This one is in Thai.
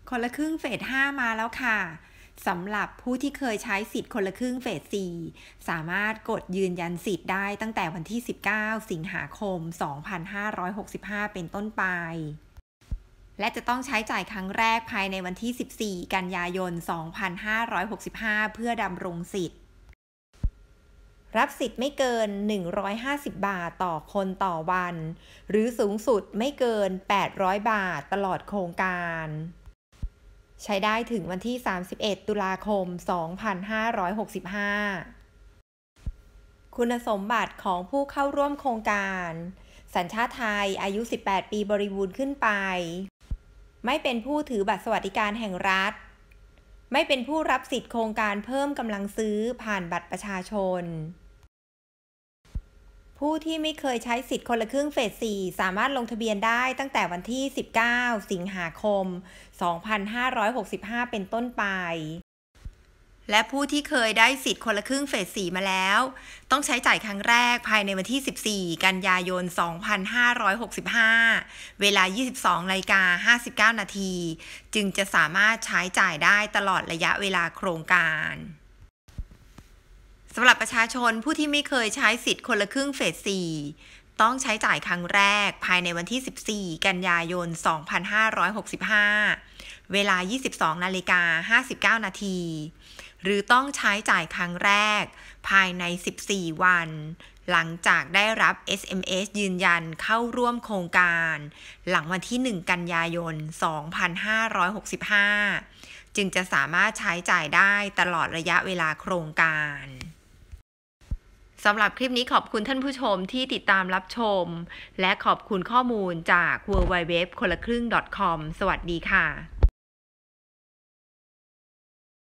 คนละครึ่งเฟส 5 มาแล้วค่ะสำหรับผู้ที่เคยใช้สิทธิ์คนละครึ่งเฟส 4 สามารถกดยืนยันสิทธิ์ได้ตั้งแต่วันที่ 19 สิงหาคม 2565 เป็นต้นไปและจะต้องใช้จ่ายครั้งแรกภายในวันที่ 14 กันยายน 2565 เพื่อดำรงสิทธิ์รับสิทธิ์ไม่เกิน 150 บาทต่อคนต่อวันหรือสูงสุดไม่เกิน 800 บาทตลอดโครงการใช้ได้ถึงวันที่ 31 ตุลาคม 2565 คุณสมบัติของผู้เข้าร่วมโครงการสัญชาติไทยอายุ 18 ปีบริบูรณ์ขึ้นไปไม่เป็นผู้ถือบัตรสวัสดิการแห่งรัฐไม่เป็นผู้รับสิทธิ์โครงการเพิ่มกำลังซื้อผ่านบัตรประชาชนผู้ที่ไม่เคยใช้สิทธิ์คนละครึ่งเฟส 4 สามารถลงทะเบียนได้ตั้งแต่วันที่ 19 สิงหาคม 2565 เป็นต้นไปและผู้ที่เคยได้สิทธิ์คนละครึ่งเฟส 4 มาแล้วต้องใช้จ่ายครั้งแรกภายในวันที่ 14 กันยายน 2565 เวลา 22:59 นาทีจึงจะสามารถใช้จ่ายได้ตลอดระยะเวลาโครงการสำหรับประชาชนผู้ที่ไม่เคยใช้สิทธิ์คนละครึ่งเฟส 4 ต้องใช้จ่ายครั้งแรกภายในวันที่ 14 กันยายน 2565 เวลา 22:59 นาทีหรือต้องใช้จ่ายครั้งแรกภายใน 14 วันหลังจากได้รับ SMS ยืนยันเข้าร่วมโครงการหลังวันที่ 1 กันยายน 2565 จึงจะสามารถใช้จ่ายได้ตลอดระยะเวลาโครงการสำหรับคลิปนี้ขอบคุณท่านผู้ชมที่ติดตามรับชมและขอบคุณข้อมูลจาก www.konlakryng.com สวัสดีค่ะ